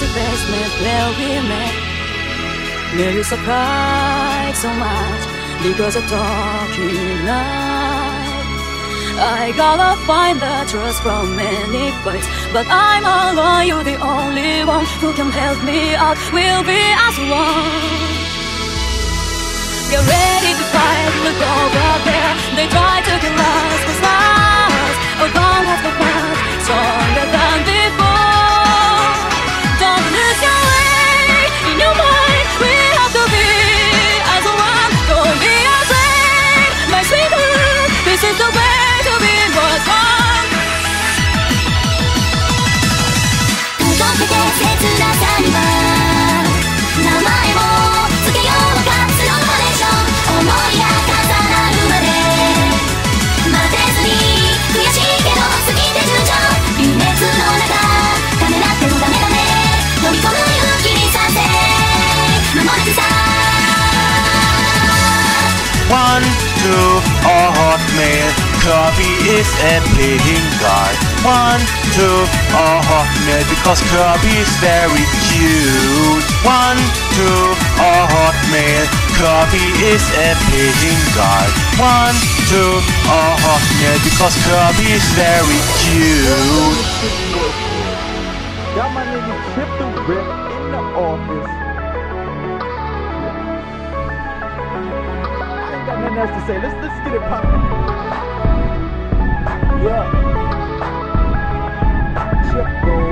empty basement where we met. Were you surprised so much because of talking night? I gotta find the trust from many fights, but I'm alone, you're the only one who can help me out. We'll be as one. Get ready to fight, look over there. They try to kill us, but stars our bond has been found, stronger than before. Don't lose your way in your mind. We have to be as one. Don't be afraid, my sweetheart. This is the way to be more strong. 届けて切なさには名前をつけようか。スローモーション、思いが重なるまで待てずに、悔しいけど過ぎて順調。微熱の中ためらってもダメダメ、飛び込む勇気にさせ守れずさ。 1, 2, a hot man. Kirby is a paying guy. 1, 2, a hot man because Kirby is very cute. 1, 2, a hot man. Kirby is a paying guy. 1, 2, a hot man because Kirby is very cute. Got my nigga Chip the Rip in the office. Ain't got nothing else to say. Let's get it poppin'. Yeah. Chip the